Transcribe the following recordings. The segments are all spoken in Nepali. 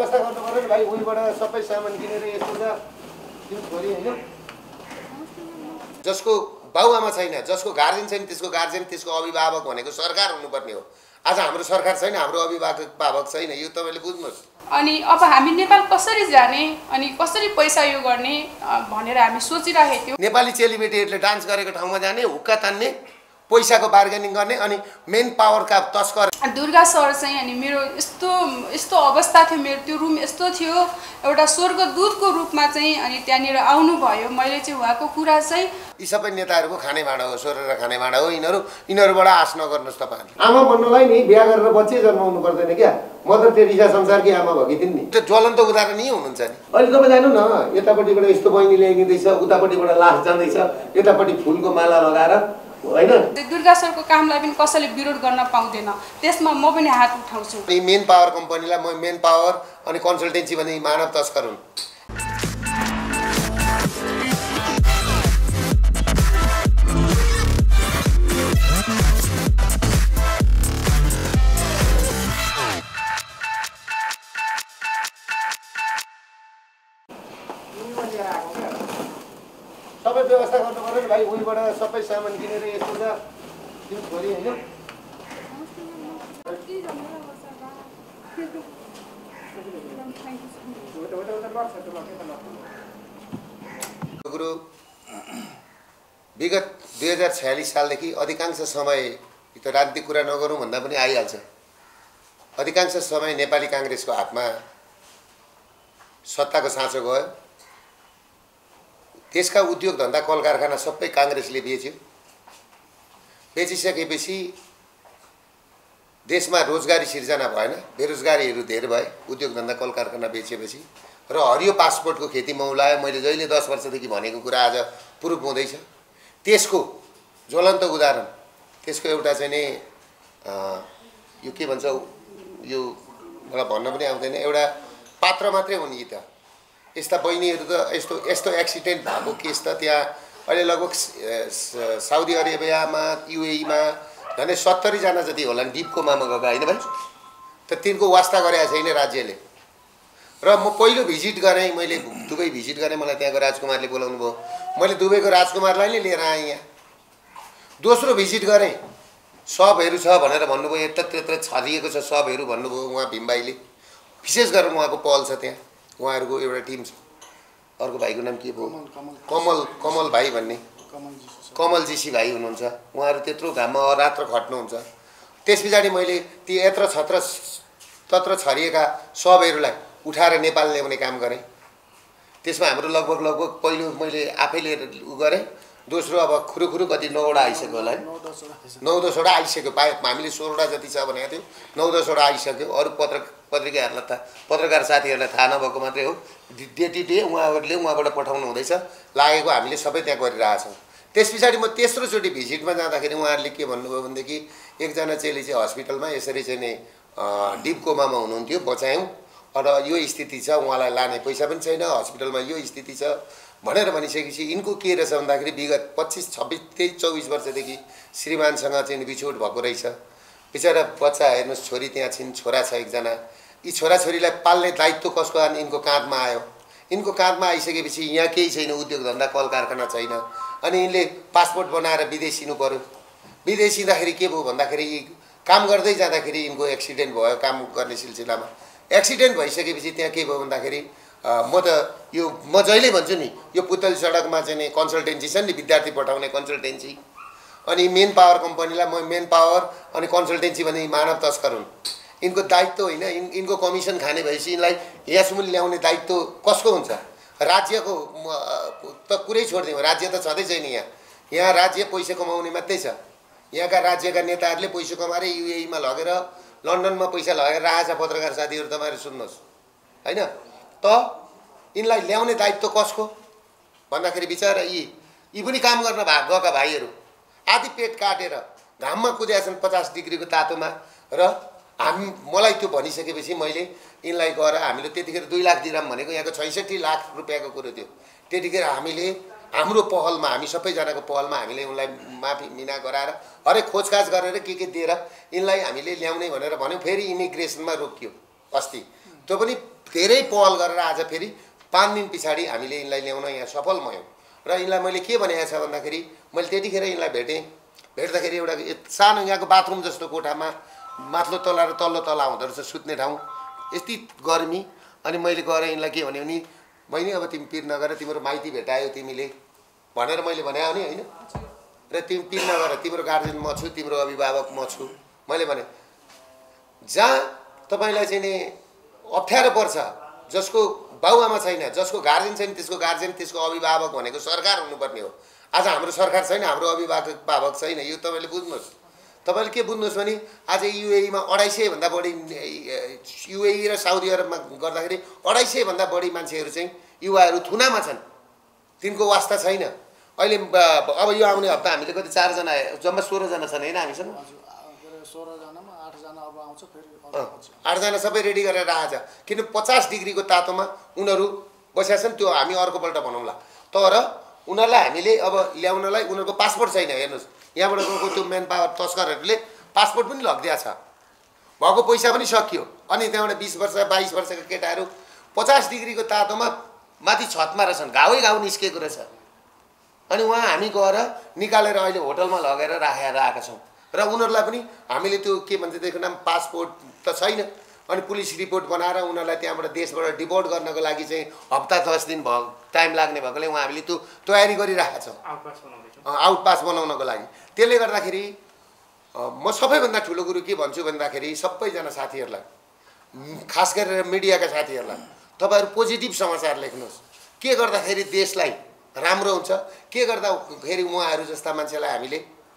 व्यवस्था गर्नु पर्यो नि भाइ। उहीबाट सबै सामान किनेर यस्तो त दिनु छोरी होइन। जसको बाउआमा छैन, जसको गार्जेन छैन, त्यसको गार्जेन, त्यसको अभिभावक भनेको सरकार हुनुपर्ने हो। आज हाम्रो सरकार छैन, हाम्रो अभिभावक छैन, यो तपाईँले बुझ्नुहोस्। अनि अब हामी नेपाल कसरी जाने अनि कसरी पैसा यो गर्ने भनेर हामी सोचिरहेको थियौँ। नेपाली चेलीबेटीहरूले डान्स गरेको ठाउँमा जाने, हुक्का तान्ने, पैसाको बार्गेनिङ गर्ने, अनि मेन पावरका तस्कर। दुर्गा सर चाहिँ अनि मेरो यस्तो अवस्था थियो, मेरो त्यो रुम यस्तो थियो, एउटा स्वर्गदूतको रूपमा चाहिँ अनि त्यहाँनिर आउनुभयो। मैले चाहिँ उहाँको कुरा चाहिँ यी सबै नेताहरूको खाने भाँडा हो, सोरेर खाने भाँडा हो यिनीहरूबाट आश नगर्नुहोस् तपाईँहरूले। आमा भन्नलाई नि बिहा गरेर बच्चै जन्माउनु पर्दैन क्या। मदर टेरेसा संसारकी आमा भएकी थिइन् नि। त्यो ज्वलन्त उदाहरण यही हुनुहुन्छ नि। अहिले तपाईँ जानु न, यतापट्टिबाट यस्तो बहिनी ल्याइदिँदैछ, उतापट्टिबाट लास जाँदैछ, यतापट्टि फुलको माला लगाएर होइन। दुर्गा सरको कामलाई पनि कसैले विरोध गर्न पाउँदैन, त्यसमा म पनि हात उठाउँछु। मेन पावर कम्पनीलाई म मेन पावर अनि कन्सल्टेन्सी भने मानव तस्कर हुन्। सबै व्यवस्था गर्नु पर्यो नि भाइ। उहीबाट सबै सामान किनेर यस्तो त दिनु छोरी होइन। कुरो विगत 2046 सालदेखि अधिकांश समय, त राजनीतिक कुरा नगरौँ भन्दा पनि आइहाल्छ, अधिकांश समय नेपाली काङ्ग्रेसको हातमा सत्ताको साँचो गयो। देशका उद्योग धन्दा कल कारखाना सबै काङ्ग्रेसले बेच्यो। बेचिसकेपछि देशमा रोजगारी सिर्जना भएन, बेरोजगारीहरू धेरै भए उद्योग धन्दा कल कारखाना बेचेपछि। र हरियो पासपोर्टको खेती मौलायो। मैले जहिले 10 वर्षदेखि भनेको कुरा आज प्रुफ हुँदैछ। त्यसको ज्वलन्त उदाहरण, त्यसको एउटा चाहिँ नि यो के भन्छ, यो मलाई भन्न पनि आउँदैन, एउटा पात्र मात्रै हुन् यी त। यस्ता बहिनीहरू त यस्तो एक्सिडेन्ट भएको केस त त्यहाँ अहिले लगभग साउदी अरेबियामा, युएईमा झन्डै 70 जना जति होला नि डिपको मामा गएका होइन भाइ। त तिनको वास्ता गरेको छैन राज्यले। र म पहिलो भिजिट गरेँ, मैले दुबई भिजिट गरेँ, मलाई त्यहाँको राजकुमारले बोलाउनु भयो। मैले दुबईको राजकुमारलाई नै लिएर आएँ यहाँ। दोस्रो भिजिट गरेँ, सबहरू छ भनेर भन्नुभयो, यत्र छरिएको छ सबहरू भन्नुभयो उहाँ भीमभाइले। विशेष गरेर उहाँको पहल छ त्यहाँ, उहाँहरूको एउटा टिम छ। अर्को भाइको नाम के भयो, कमल भाइ भन्ने, कमल जीसी भाइ हुनुहुन्छ। उहाँहरू त्यत्रो घाममा अरात्र खट्नुहुन्छ। त्यस पछाडि मैले ती तत्र छरिएका सबहरूलाई उठाएर नेपाल ल्याउने काम गरेँ। त्यसमा हाम्रो लगभग पहिलो मैले आफैले उ गरेँ। दोस्रो अब खुरुखुरु कति 9वटा आइसक्यो होला है, 9-10वटा आइसक्यो। हामीले 16वटा जति छ भनेको थियो, 9-10वटा आइसक्यो। अरू पत्रिकाहरूलाई त पत्रकार साथीहरूलाई थाहा नभएको मात्रै हो। डे टु डे उहाँहरूले उहाँबाट पठाउनु हुँदैछ, लागेको हामीले सबै त्यहाँ गरिरहेछौँ। त्यस पछाडि म तेस्रोचोटि भिजिटमा जाँदाखेरि उहाँहरूले के भन्नुभयो भनेदेखि, एकजना चेली चाहिँ हस्पिटलमा यसरी चाहिँ नि डिप कोमामा हुनुहुन्थ्यो, बचायौँ, र यो स्थिति छ, उहाँलाई लाने पैसा पनि छैन, हस्पिटलमा यो स्थिति छ भनेर भनिसकेपछि यिनको के रहेछ भन्दाखेरि विगत 25, 26, 23, 24 वर्षदेखि श्रीमानसँग चाहिँ बिछोड भएको रहेछ। बिचरा बच्चा हेर्नुहोस्, छोरी त्यहाँ छिन्, छोरा छ एकजना। यी छोराछोरीलाई पाल्ने दायित्व कसको आयो? यिनको काँधमा आयो। यिनको काँधमा आइसकेपछि यहाँ केही छैन, उद्योग धन्दा कल कारखाना छैन। अनि यिनले पासपोर्ट बनाएर विदेश हिँड्नु पर्यो। विदेश हिँड्दाखेरि के भयो भन्दाखेरि काम गर्दै जाँदाखेरि यिनको एक्सिडेन्ट भयो। काम गर्ने सिलसिलामा एक्सिडेन्ट भइसकेपछि त्यहाँ के भयो भन्दाखेरि म जहिले भन्छु नि, यो पुतली सडकमा चाहिँ नि कन्सल्टेन्सी छ नि, विद्यार्थी पठाउने कन्सल्टेन्सी, अनि मेन पावर कम्पनीलाई म मेन पावर अनि कन्सल्टेन्सी भने मानव तस्कर हुन्। यिनको दायित्व होइन, यिनको कमिसन खाने भएपछि यिनलाई यहाँसम्म ल्याउने दायित्व कसको हुन्छ? राज्यको त कुरै छोडिदिउँ, राज्य त छँदै छैन यहाँ। यहाँ राज्य पैसा कमाउने मात्रै छ। यहाँका राज्यका नेताहरूले पैसा कमाएर युएईमा लगेर, लन्डनमा पैसा लगेर आएछ। पत्रकार साथीहरू तपाईँहरू सुन्नुहोस् होइन। त यिनलाई ल्याउने दायित्व कसको भन्दाखेरि बिचरा यी पनि काम गर्न गएका भाइहरू आधी पेट काटेर घाममा कुदेका छन् 50 डिग्रीको तातोमा। र मलाई त्यो भनिसकेपछि मैले यिनलाई गएर हामीले त्यतिखेर 2 लाख दिराम भनेको यहाँको 66 लाख रुपियाँको कुरो थियो। त्यतिखेर हामीले हाम्रो पहलमा, हामी सबैजनाको पहलमा हामीले उनलाई माफी मिना गराएर हरेक खोजखाज गरेर के दिएर यिनलाई हामीले ल्याउने भनेर भन्यौँ। फेरि इमिग्रेसनमा रोकियो अस्ति। त्यो पनि धेरै पहल गरेर आज फेरि 5 दिन पछाडि हामीले यिनलाई ल्याउन यहाँ सफल भयौँ र यिनलाई मैले के भनेको छ भन्दाखेरि मैले त्यतिखेर यिनलाई भेटेँ भेट्दाखेरि एउटा सानो यहाँको बाथरुम जस्तो कोठामा माथिल्लो तला र तल्लो तला हुँदो रहेछ सुत्ने ठाउँ यति गर्मी अनि मैले गएर यिनलाई के भने बहिनी अब तिमी पिर नगर तिम्रो माइती भेटायो तिमीले भनेर मैले भने हो नि होइन र तिमी पिर नगर तिम्रो गार्जेन म छु तिम्रो अभिभावक म छु मैले भने जहाँ तपाईँलाई चाहिँ नि अप्ठ्यारो पर्छ जसको बाउआमा छैन जसको गार्जेन छैन त्यसको गार्जेन त्यसको अभिभावक भनेको सरकार हुनुपर्ने हो आज हाम्रो सरकार छैन हाम्रो अभिभावक छैन यो तपाईँले बुझ्नुहोस् तपाईँले के बुझ्नुहोस् भने आज युएईमा 250 भन्दा बढी युएई र साउदी अरबमा गर्दाखेरि 250 भन्दा बढी मान्छेहरू चाहिँ युवाहरू थुनामा छन् तिनको वास्ता छैन अहिले अब यो आउने हप्ता हामीले कति 4 जना जम्मा 16 जना छन् हैन हामीसँग 16 जनामा 8 जना अब आउँछ फेरि 8 जना सबै रेडी गरेर आएछ किन 50 डिग्रीको तातोमा उनीहरू बसेका छन् त्यो हामी अर्कोपल्ट भनौँला तर उनीहरूलाई हामीले अब ल्याउनलाई उनीहरूको पासपोर्ट छैन हेर्नुहोस् यहाँबाट गएको त्यो मेन पावर तस्करहरूले पासपोर्ट पनि लगिदिया छ भएको पैसा पनि सकियो अनि त्यहाँबाट 20 वर्ष 22 वर्षका केटाहरू 50 डिग्रीको तातोमा माथि छतमा रहेछन् घाउ निस्केको रहेछ अनि उहाँ हामी गएर निकालेर अहिले होटलमा लगेर राखेर आएका छौँ र उनीहरूलाई पनि हामीले त्यो के भन्छ त्यसको नाम पासपोर्ट त छैन अनि पुलिस रिपोर्ट बनाएर उनीहरूलाई त्यहाँबाट देशबाट डिपोर्ट गर्नको लागि चाहिँ हप्ता 10 दिन टाइम लाग्ने भएकोले उहाँ हामीले त्यो तयारी गरिरहेका छौँ आउट पास बनाउनको लागि त्यसले गर्दाखेरि म सबैभन्दा ठुलो कुरो के भन्छु भन्दाखेरि सबैजना साथीहरूलाई खास गरेर मिडियाका साथीहरूलाई तपाईहरु पोजिटिभ समाचार लेख्नुहोस् के गर्दाखेरि देशलाई राम्रो हुन्छ के गर्दाखेरि उहाँहरू जस्ता मान्छेलाई हामीले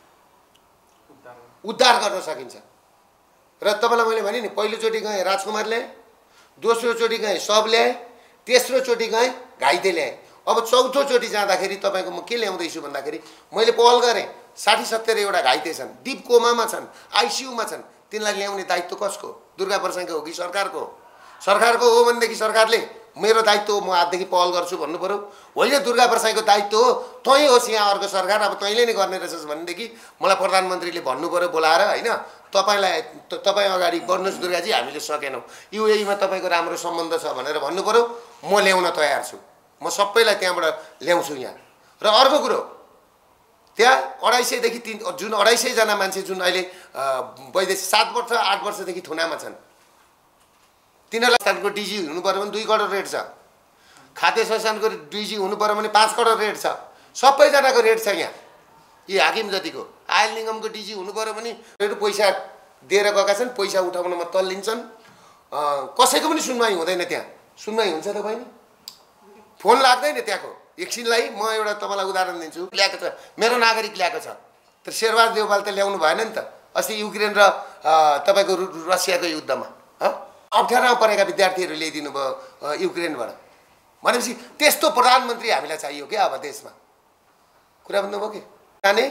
उद्धार गर्न सकिन्छ र तपाईलाई मैले भने नि पहिलो चोटी गए राजकुमारले दोस्रो चोटी गए सबले तेस्रो चोटी गए घाइते ल्याए अब चौथो चोटी जाँदाखेरि तपाईको म के ल्याउँदै छु भन्दाखेरि मैले पहल गरे 60-70 एउटा घाइते छन् डिप कोमामा छन् आईसीयू मा छन् तिनलाई ल्याउने दायित्व कसको दुर्गा प्रसादको हो कि सरकारको सरकारको हो भनेदेखि सरकारले मेरो दायित्व म आजदेखि पहल गर्छु भन्नु पर्यो होइन दुर्गा प्रसादको दायित्व हो तै होस् यहाँ अर्को सरकार अब तैले नै गर्ने रहेछस् भनेदेखि मलाई प्रधानमन्त्रीले भन्नु पर्यो बोलाएर हैन तपाई अगाडि बढ्नुस् दुर्गाजी हामीले सकेनौं युएई मा तपाईको राम्रो सम्बन्ध छ भनेर भन्नु पर्यो म ल्याउन तयार छु म सबैलाई त्यहाँबाट ल्याउँछु यहाँ र अर्को कुरो त्यहाँ 250 देखि जुन 250 जना मान्छे जुन अहिले वैदेशिक 7 वर्ष 8 वर्षदेखि थुनामा छन् तिनीहरुलाई स्थानको डीजी हुनु पर्यो भने 2 करोड रेट छ खाद्य संस्थानको डीजी हुनु पर्यो भने 5 करोड रेट छ सबैजनाको रेट छ यहाँ यी हाकिम जतिको आयल निगमको डीजी हुनु पर्यो भने पैसा दिएर गएका छन् पैसा उठाउनमा तल लिन्छन् कसैको पनि सुनवाई हुँदैन त्यहाँ सुनवाई हुन्छ त बहिनी फोन लाग्दैन त्यहाँको एकछिनलाई म एउटा तपाईलाई उदाहरण दिन्छु ल्याएको छ मेरो नागरिक ल्याएको छ तर शेरबाज देउवाल त ल्याउनु भएन नि त अस्ति युक्रेन र तपाईको रसियाको युद्धमा अप्ठ्यारोमा परेका विद्यार्थीहरू ल्याइदिनु भयो युक्रेनबाट भनेपछि त्यस्तो प्रधानमन्त्री हामीलाई चाहियो के अब देशमा कुरा भन्नुभयो के जाने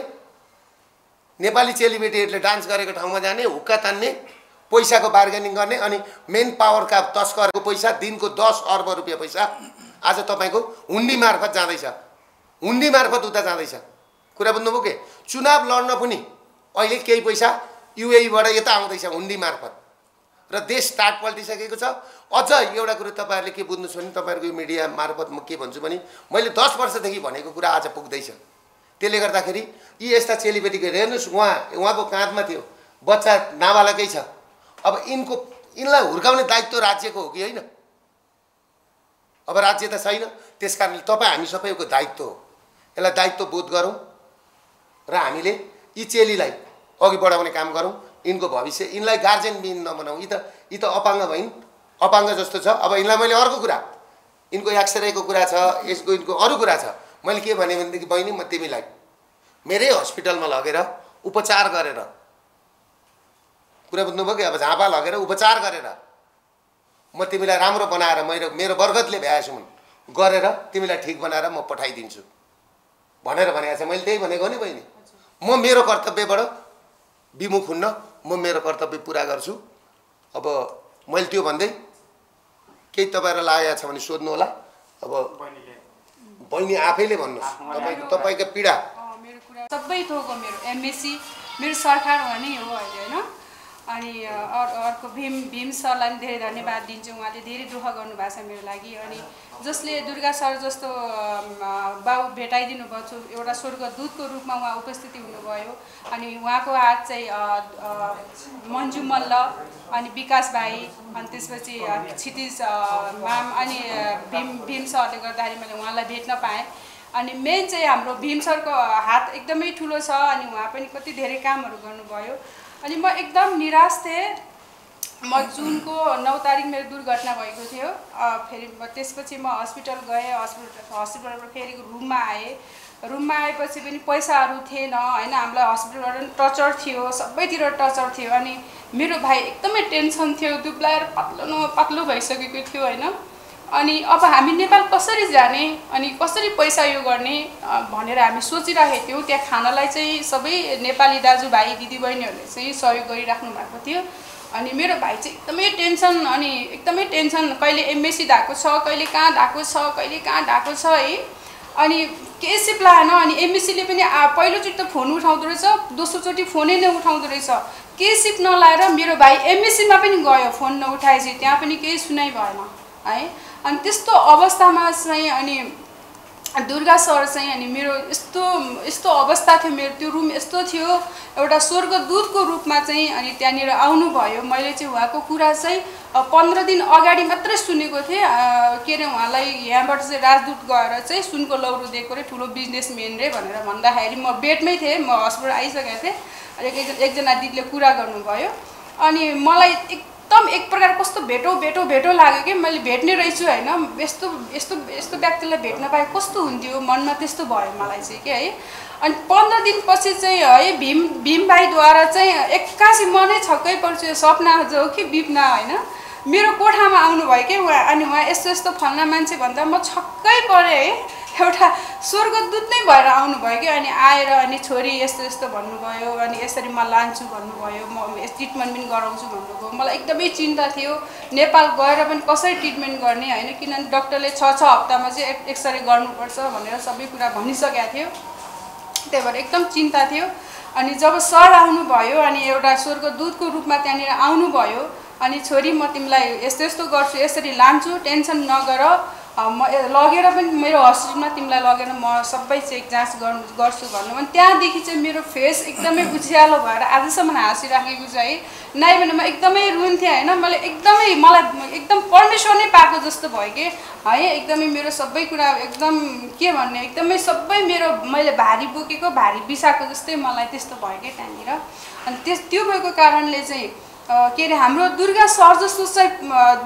नेपाली चेलीबेटीहरूले डान्स गरेको ठाउँमा जाने हुक्का तान्ने पैसाको बार्गेनिङ गर्ने अनि मेन पावरका तस्करको पैसा दिनको 10 अर्ब रुपैयाँ पैसा आज तपाईको हुन्डी मार्फत जाँदैछ हुन्डी मार्फत उता जाँदैछ कुरा बुझ्नुभयो के चुनाव लड्न पनि अहिले केही पैसा युएई बाट यता आउँदैछ हुन्डी मार्फत र देश स्टार्ट पल्टिसकेको छ अझ एउटा कुरा तपाईहरुले के बुझ्नुस् भने तपाईहरुको यो मिडिया मार्फत म के भन्छु भने मैले 10 वर्षदेखि भनेको कुरा आज पुग्दैछ त्यसले गर्दाखेरि यी यस्ता चेलीबेटीको हेर्नुस् उहाँको काँधमा थियो बच्चा नाबालकै छ अब इनलाई हुर्काउने दायित्व राज्यको हो कि हैन अब राज्य त छैन त्यसकारणले तपाई हामी सबैको दायित्व हो यसलाई दायित्व बोध गरौँ र हामीले यी चेलीलाई अघि बढाउने काम गरौँ इनको भविष्य इनलाई गार्जियन बिन नबनाऊ यी त अपाङ्ग भइन् अपाङ्ग जस्तो छ अब इनलाई मैले अर्को कुरा इनको एक्सरेको कुरा छ यसको इनको अरु कुरा छ मैले के भने भनेदेखि बहिनी म तिमीलाई मेरै हस्पिटलमा लगेर उपचार गरेर कुरा बुझ्नुभयो कि अब झापा लगेर उपचार गरेर म तिमीलाई राम्रो बनाएर मेरो बरगतले भ्याएछु गरेर तिमीलाई ठीक बनाएर म पठाइदिन्छु भनेर भनेको छ मैले त्यही भनेको नि बहिनी म मेरो कर्तव्यबाट विमुख हुन्न म मेरो कर्तव्य पूरा गर्छु अब मैले त्यो भन्दै केही तपाईहरुलाई लागेको छ भने सोध्नु होला अब बहिनी आफैले भन्नुस् तपाईको पीडा मेरो कुरा सबै थोक मेरो एमएससी मेरो सरकार भने हो अहिले हैन अनि अर्को भीम सरलाई पनि धेरै धन्यवाद दिन्छु। उहाँले धेरै दुःख गर्नुभएको छ मेरो लागि। अनि जसले दुर्गा सर जस्तो बाउ भेटाइदिनु भयो छु, एउटा स्वर्गदूतको रूपमा उहाँ उपस्थिति हुनुभयो। अनि उहाँको हात चाहिँ मन्जु मल्ल अनि विकास भाइ अनि त्यसपछि क्षितिज म्याम अनि भीम सरले गर्दाखेरि मैले उहाँलाई भेट्न पाएँ। अनि मेन चाहिँ हाम्रो भीम सरको हात एकदमै ठुलो छ अनि उहाँ पनि कति धेरै कामहरू गर्नुभयो। अनि म एकदम निराश थिएँ। म जुनको 9 तारिक मेरो दुर्घटना भएको थियो। फेरि त्यसपछि म हस्पिटल गएँ। हस्पिटलबाट फेरि रुममा आएँ। रुममा आएपछि पनि पैसाहरू थिएन होइन। हामीलाई हस्पिटलबाट टर्चर थियो, सबैतिर टर्चर थियो। अनि मेरो भाइ एकदमै टेन्सन थियो, दुब्लाएर पातलो भइसकेको थियो होइन। अनि अब हामी नेपाल कसरी जाने अनि कसरी पैसा यो गर्ने भनेर हामी सोचिरहेको थियौँ। त्यहाँ खानालाई चाहिँ सबै नेपाली दाजुभाइ दिदीबहिनीहरूले चाहिँ सहयोग गरिराख्नु भएको थियो। अनि मेरो भाइ चाहिँ एकदमै टेन्सन अनि एकदमै टेन्सन, कहिले एमएससी धाएको छ, कहिले कहाँ धाएको छ, कहिले कहाँ धाएको छ है। अनि केही सिप लाएन। अनि एमएससीले पनि पहिलोचोटि त फोन उठाउँदो रहेछ, दोस्रोचोटि फोनै नै उठाउँदो रहेछ। केही सिप नलाएर मेरो भाइ एमएससीमा पनि गयो, फोन नउठाएपछि त्यहाँ पनि केही सुनाइ भएन है। अनि त्यस्तो अवस्थामा चाहिँ अनि दुर्गा सर चाहिँ अनि मेरो यस्तो अवस्था थियो, मेरो त्यो रुम यस्तो थियो एउटा स्वर्गदूतको रूपमा चाहिँ अनि त्यहाँनिर आउनुभयो। मैले चाहिँ उहाँको कुरा चाहिँ 15 दिन अगाडि मात्रै सुनेको थिएँ। के अरे उहाँलाई यहाँबाट चाहिँ राजदूत गएर चाहिँ सुनको लौरो दिएको रे, ठुलो बिजनेसम्यान रे भनेर भन्दाखेरि म बेडमै थिएँ, म हस्पिटल आइसकेको थिएँ। एकजना दिदीले कुरा गर्नुभयो। अनि मलाई एकदम एक प्रकार कस्तो भेटो लाग्यो कि मैले भेट्ने रहेछु होइन। यस्तो व्यक्तिलाई भेट्न पाए कस्तो हुन्थ्यो, मनमा त्यस्तो भयो मलाई चाहिँ के है। अनि 15 दिनपछि चाहिँ है भीम भाइद्वारा चाहिँ एक्कासी मनै छक्कै पर्छु, सपना जो कि बिपना होइन। मेरो कोठामा आउनुभयो कि उहाँ। अनि उहाँ यस्तो फल्ना मान्छे भन्दा म छक्कै परेँ है। एउटा स्वर्गदूत नै भएर आउनुभयो कि। अनि आएर अनि छोरी यस्तो भन्नुभयो। अनि यसरी म लान्छु भन्नुभयो, म ट्रिटमेन्ट पनि गराउँछु भन्नुभयो। मलाई एकदमै चिन्ता थियो नेपाल गएर पनि कसरी ट्रिटमेन्ट गर्ने होइन। किनभने डक्टरले 6 हप्तामा चाहिँ एक्सरे गर्नुपर्छ भनेर सबै कुरा भनिसकेको थियो। त्यही भएर एकदम चिन्ता थियो। अनि जब सर आउनुभयो अनि एउटा स्वर्गदूतको रूपमा त्यहाँनिर आउनुभयो। अनि छोरी म तिमीलाई यस्तो गर्छु, यसरी लान्छु, टेन्सन नगर, म लगेर पनि मेरो हस्पिटलमा तिमीलाई लगेर म सबै चेक जाँच गर्छु भन्नु। अनि त्यहाँदेखि चाहिँ मेरो फेस एकदमै उज्यालो भएर आजसम्म हाँसिराखेको छ है। नाइ भने म एकदमै रुन्थेँ होइन। मलाई एकदम परमेश्वर नै पाएको जस्तो भयो कि है। एकदमै मेरो सबै कुरा एकदम के भन्ने, एकदमै सबै मेरो मैले भारी बोकेको, भारी बिसाएको जस्तै मलाई त्यस्तो भयो कि त्यहाँनिर। अनि त्यो भएको कारणले चाहिँ के अरे हाम्रो दुर्गा सर जस्तो चाहिँ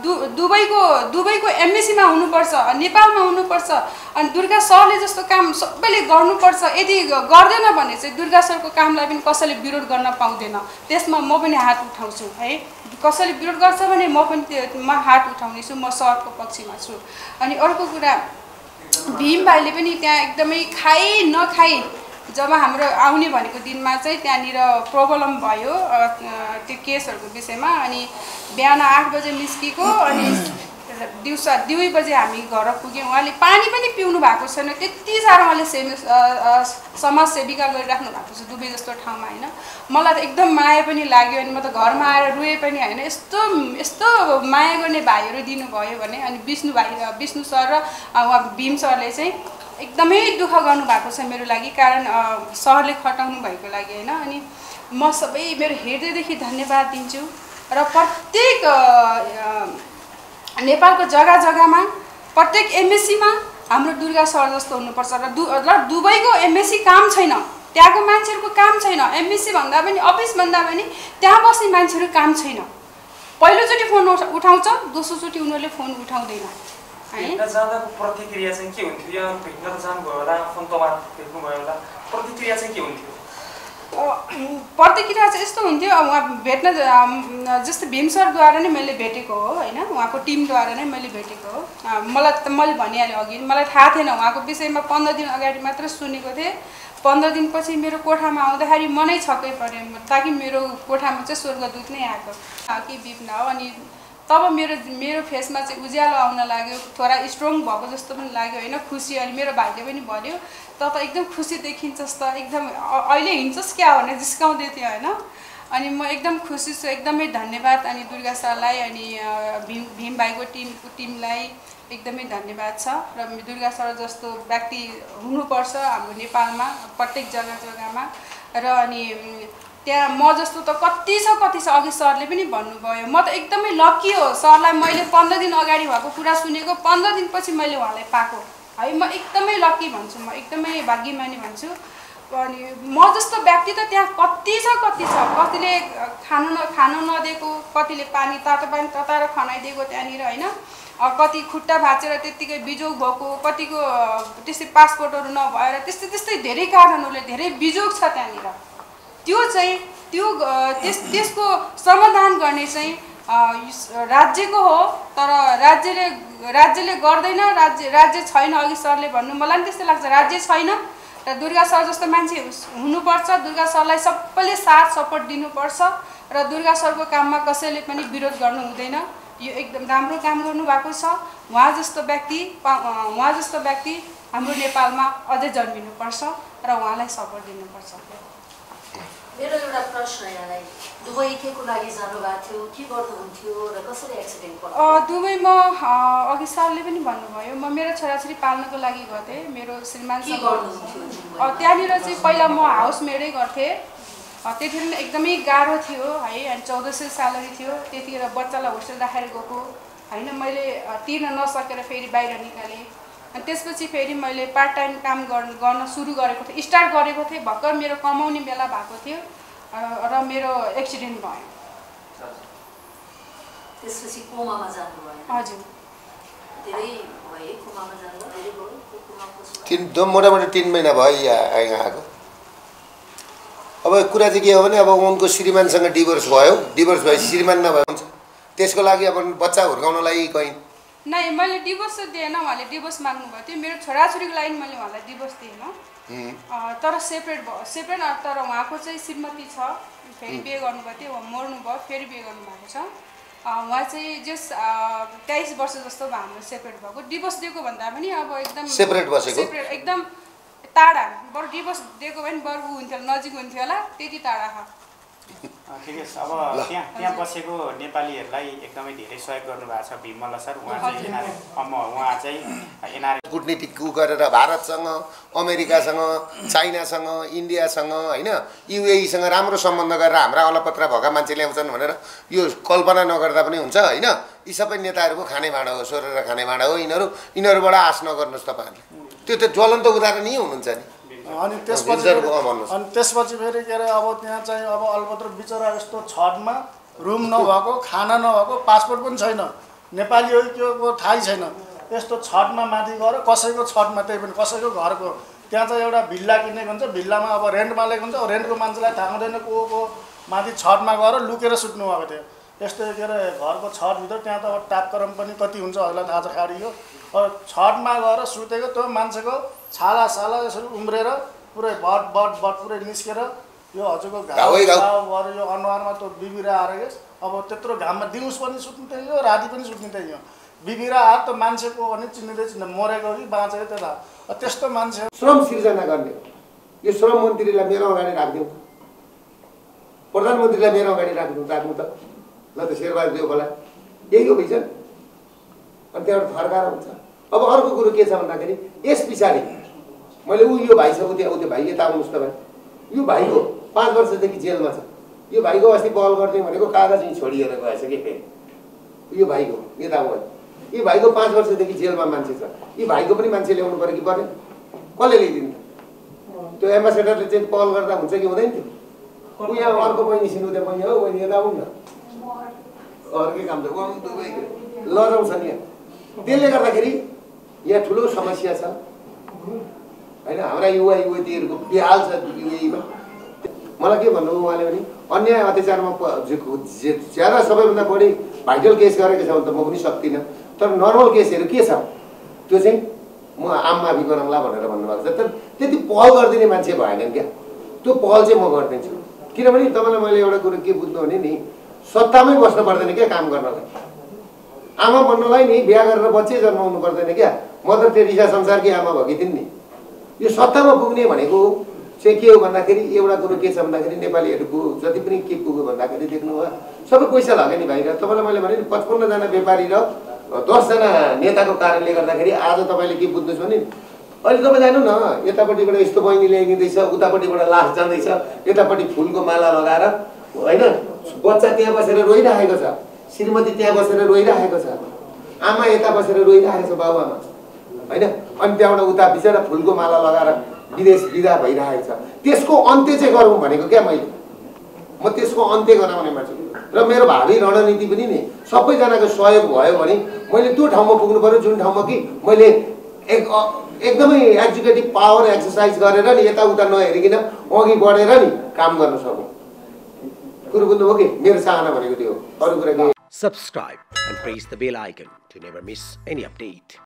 दुबईको एमएससीमा हुनुपर्छ, नेपालमा हुनुपर्छ। अनि दुर्गा सरले जस्तो काम सबैले गर्नुपर्छ। यदि गर्दैन भने चाहिँ दुर्गा सरको कामलाई पनि कसैले विरोध गर्न पाउँदैन। त्यसमा म पनि हात उठाउँछु है। कसैले विरोध गर्छ भने म पनि हात उठाउनेछु, म सरको पक्षमा छु। अनि अर्को कुरा भीम भाइले पनि त्यहाँ एकदमै नखाई जब हाम्रो आउने भनेको दिनमा चाहिँ त्यहाँनिर प्रब्लम भयो त्यो केसहरूको विषयमा। अनि बिहान 8 बजे निस्केको अनि दिउँसो 2 बजे हामी घर पुग्यौँ। उहाँले पानी पनि पिउनु भएको छैन, त्यति साह्रो उहाँले समाजसेविका गरिराख्नु भएको छ दुबई जस्तो ठाउँमा होइन। मलाई त एकदम माया पनि लाग्यो। अनि म त घरमा आएर रोएँ पनि होइन। यस्तो माया गर्ने भाइहरू दिनुभयो भने। अनि विष्णु सर र उहाँ भीम सरले चाहिँ एकदमै दुःख गर्नुभएको छ मेरो लागि, कारण सरले खटाउनु भएको लागि होइन। अनि म सबै मेरो हृदयदेखि धन्यवाद दिन्छु। र प्रत्येक नेपालको जग्गामा प्रत्येक एमएससीमा हाम्रो दुर्गा सर जस्तो हुनुपर्छ। र दुबईको एमएससी काम छैन, त्यहाँको मान्छेहरूको काम छैन। एमएससी भन्दा पनि अफिस भन्दा पनि त्यहाँ बस्ने मान्छेहरू काम छैन। पहिलोचोटि फोन उठाउँछ, दोस्रोचोटि उनीहरूले फोन उठाउँदैन। भेट्न जाँदाको प्रतिक्रिया चाहिँ के हुन्थ्यो? यहाँ भेट्न त जानुभयो होला, फोनमा भेट्नुभयो होला, प्रतिक्रिया चाहिँ के हुन्थ्यो? प्रतिक्रिया चाहिँ यस्तो हुन्थ्यो। उहाँ भेट्न जस्तो भीम सरद्वारा नै मैले भेटेको हो होइन। उहाँको टिमद्वारा नै मैले भेटेको हो। मैले भनिहालेँ अघि, मलाई थाहा थिएन उहाँको विषयमा। 15 दिन अगाडि मात्र सुनेको थिएँ। 15 दिनपछि मेरो कोठामा आउँदाखेरि मनै छक्कै पऱ्यो, ताकि मेरो कोठामा चाहिँ स्वर्गदूत नै आएको कि बिपना हो। अनि तब मेरो फेसमा चाहिँ उज्यालो आउन लाग्यो, थोडा स्ट्रङ भएको जस्तो पनि लाग्यो होइन, खुसी। अनि मेरो भाइले पनि भन्यो त एकदम खुसी देखिन्छस् त, एकदम अहिले हिँड्छस् क्या भनेर जिस्काउँदै थियो होइन। अनि म एकदम खुसी छु, एकदमै धन्यवाद अनि दुर्गा सरलाई अनि भीम भाइको टिमलाई एकदमै धन्यवाद छ। र दुर्गा सर जस्तो व्यक्ति हुनुपर्छ हाम्रो नेपालमा प्रत्येक जग्गामा। र अनि त्यहाँ म जस्तो त कति छ अघि सरले पनि भन्नुभयो, म त एकदमै लकी हो। सरलाई मैले 15 दिन अगाडि भएको कुरा सुनेको, 15 दिनपछि मैले उहाँलाई पाएको है। म एकदमै लकी भन्छु, म एकदमै भाग्यमानी भन्छु। अनि म जस्तो व्यक्ति त त्यहाँ कति छ कतिले खानु नदिएको, कतिले तातो पानी तताएर खनाइदिएको त्यहाँनिर होइन। कति खुट्टा भाँचेर त्यत्तिकै बिजोग भएको, कतिको त्यस्तै पासपोर्टहरू नभएर त्यस्तै धेरै कारणहरूले धेरै बिजोग छ त्यहाँनिर। त्यो चाहिँ त्यसको समाधान गर्ने चाहिँ राज्यको हो, तर राज्यले गर्दैन। राज्य छैन, अघि सरले भन्नु, मलाई पनि त्यस्तै लाग्छ राज्य छैन। र दुर्गा सर जस्तो मान्छे हुनुपर्छ, दुर्गा सरलाई सबैले साथ सपोर्ट दिनुपर्छ। र दुर्गा सरको काममा कसैले पनि विरोध गर्नु हुँदैन। यो एकदम राम्रो काम गर्नुभएको छ। उहाँ जस्तो व्यक्ति हाम्रो नेपालमा अझै जन्मिनुपर्छ र उहाँलाई सपोर्ट दिनुपर्छ। मेरो एउटा प्रश्न यहाँलाई, दुबई के को लागि जानुभएको थियो, के गर्नुहुन्थ्यो र कसरी एक्सिडेन्ट भयो? दुबईमा अघि सरले पनि भन्नुभयो, म मेरो छोराछोरी पाल्नको लागि गएको थिएँ। मेरो श्रीमानसँग त्यहाँनिर चाहिँ पहिला म हाउसमेडै गर्थेँ। त्यतिखेर एकदमै गाह्रो थियो है। अनि 1400 स्यालेरी थियो त्यतिखेर। बच्चालाई होस्टेल राखेर गएको होइन। मैले तिर्न नसकेर फेरि बाहिर निकालेँ। अनि त्यसपछि फेरि मैले पार्ट टाइम काम गर्न सुरु गरेको थिएँ, स्टार्ट गरेको थिएँ। भर्खर मेरो कमाउने बेला भएको थियो र मेरो एक्सिडेन्ट भयो। त्यसपछि कोमामा जानुभयो? हजुर, धेरै भयो कोमामा जानु, धेरै भयो। मोटामोटी 3 महिना भयो यहाँ आएको। अब कुरा चाहिँ के हो भने अब उनको श्रीमानसँग डिभोर्स भयो। डिभोर्स भएपछि श्रीमान नभए हुन्छ, त्यसको लागि अब बच्चा हुर्काउनलाई कहीँ नै मैले डिभोर्स दिएन। उहाँले डिभोर्स माग्नुभएको थियो। मेरो छोराछोरीको लागि मैले उहाँलाई डिभोर्स दिएन, तर सेपरेट भयो। तर उहाँको चाहिँ श्रीमती छ, फेरि बिहे गर्नुभएको थियो, उहाँ मर्नुभयो, फेरि बिहे गर्नुभएको छ। उहाँ चाहिँ जस 23 वर्ष जस्तो भयो हाम्रो सेपरेट भएको। डिभोर्स दिएको भन्दा पनि अब एकदम सेपरेट एकदम टाढा। बरु डिभोर्स दिएको भने बरु हुन्थ्यो, नजिक हुन्थ्यो होला, त्यति टाढा छ। ठिकै छ। अब त्यहाँ बसेको नेपालीहरूलाई एकदमै धेरै सहयोग गर्नुभएको छ भीम मल्ल सर। उहाँ चाहिँ कुटनीतिक गरेर भारतसँग, अमेरिकासँग, चाइनासँग, इन्डियासँग होइन, युएईसँग राम्रो सम्बन्ध गरेर हाम्रा अलपत्र भएका मान्छे ल्याउँछन् भनेर यो कल्पना नगर्दा पनि हुन्छ होइन। यी सबै नेताहरूको खाने भाँडा हो, सोरेर खाने भाँडा हो यिनीहरूबाट आश नगर्नुहोस् तपाईँहरूले। त्यो त ज्वलन्त उदाहरण यही हुनुहुन्छ नि। अनि त्यसपछि फेरि के अरे अब त्यहाँ चाहिँ अब अलपत्र बिचरा यस्तो छतमा रुम नभएको, खाना नभएको, पासपोर्ट पनि छैन, नेपाली हो के हो थाहै छैन। यस्तो छतमा माथि गएर कसैको छतमा, त्यही पनि कसैको घरको, त्यहाँ चाहिँ एउटा भिल्ला किनेको हुन्छ, भिल्लामा अब रेन्टमा लिएको हुन्छ। रेन्टको मान्छेलाई थाहा हुँदैन को माथि छतमा गएर लुकेर सुत्नु भएको थियो। यस्तो के अरे घरको छतभित्र, त्यहाँ त अब टापक्रम पनि कति हुन्छ हजुरलाई थाहा छ खाडी हो। छतमा गएर सुतेको त्यो मान्छेको छाला यसरी उम्रेर पुरै बट पुरै निस्केर यो हजुरको घाउ यो अनुहारमा त्यो बिबिरा आएर अब त्यत्रो घाममा दिउँस पनि सुत्नु त्यही हो, राति पनि सुत्नु त्यही हो। बिबिरा आएर त मान्छेको अनि चिन्दिँदै मरेको कि बाँचेको त्यो थाहा। त्यस्तो मान्छे श्रम सिर्जना गर्ने, यो श्रम मन्त्रीलाई मेरो अगाडि राखिदिउँ, प्रधानमन्त्रीलाई मेरो अगाडि राख्नु त ल त शेरबहादुर देउवालाई यही हो भिजन। अनि त्यहाँबाट फर्काएर हुन्छ। अब अर्को कुरो के छ भन्दाखेरि यस पछाडि मैले यो भाइ छ त्यो भाइ यता आउनुहोस् त भाइ, यो भाइको 5 वर्षदेखि जेलमा छ। यो भाइको अस्ति पहल गरिदिउँ भनेको कागज यहीँ छोडिएर गएछ कि यो भाइको यता आउनु। यो भाइको 5 वर्षदेखि जेलमा मान्छे छ। यो भाइको पनि मान्छे ल्याउनु पऱ्यो कि परेन? कसले ल्याइदिनु? त्यो एम्बासेडरले चाहिँ पहल गर्दा हुन्छ कि हुँदैन थियो? ऊ यहाँ अर्को बहिनी सिनु त्यो बहिनी हो, बहिनी यता आउनु न, अर्कै काम त लजाउँछ नि यहाँ। त्यसले गर्दाखेरि यहाँ ठुलो समस्या छ होइन। हाम्रा युवतीहरूको बेहाल छ युएईमा। मलाई के भन्नुभयो उहाँले भने अन्याय अत्याचारमा ज्यादा सबैभन्दा बढी भाइटल केस गरेको छ भने त म पनि सक्दिनँ, तर नर्मल केसहरू के छ त्यो चाहिँ म आम माफी गरौँला भनेर भन्नुभएको छ। तर त्यति पहल गरिदिने मान्छे भएन क्या। त्यो पहल चाहिँ म गरिदिन्छु। किनभने तपाईँलाई मैले एउटा कुरो के बुझ्नु भने नि, सत्तामै बस्नु पर्दैन क्या काम गर्नलाई। आमा बन्नलाई नि बिहा गरेर बच्चै जन्माउनु पर्दैन क्या। मदर टेरेसा संसारकी आमा भएकी थिइन् नि। यो सत्तामा पुग्ने भनेको चाहिँ के हो भन्दाखेरि एउटा कुरो के छ भन्दाखेरि नेपालीहरूको जति पनि के पुग्यो भन्दाखेरि देख्नुभयो सबै पैसा लाग्यो नि बाहिर। तपाईँलाई मैले भने नि 55 जना व्यापारी र 10 जना नेताको कारणले गर्दाखेरि आज तपाईँले के बुझ्नुहोस् भने अहिले तपाईँ जानु न, यतापट्टिबाट यस्तो बहिनी ल्याइदिँदैछ, उतापट्टिबाट लास जाँदैछ, यतापट्टि फुलको माला लगाएर होइन, बच्चा त्यहाँ बसेर रोइरहेको छ, श्रीमती त्यहाँ बसेर रोइरहेको छ, आमा यता बसेर रोइरहेको छ बाबुआमा होइन, अनि त्यहाँबाट उता बिचरा फुलको माला लगाएर विदेश विदा भइरहेको छ। त्यसको अन्त्य चाहिँ गरौँ भनेको क्या म त्यसको अन्त्य गराउने मान्छे र मेरो भावी रणनीति पनि नि सबैजनाको सहयोग भयो भने मैले त्यो ठाउँमा पुग्नु पर्यो जुन ठाउँमा कि मैले एकदमै एक्जिक्युटिभ पावर एक्सर्साइज गरेर नि यताउता नहेरिकन अघि बढेर नि काम गर्न सकौँ। कुरो बुझ्नुभयो कि मेरो चाहना भनेको त्यो, अरू कुरा के। Subscribe and press the bell icon to never miss any update.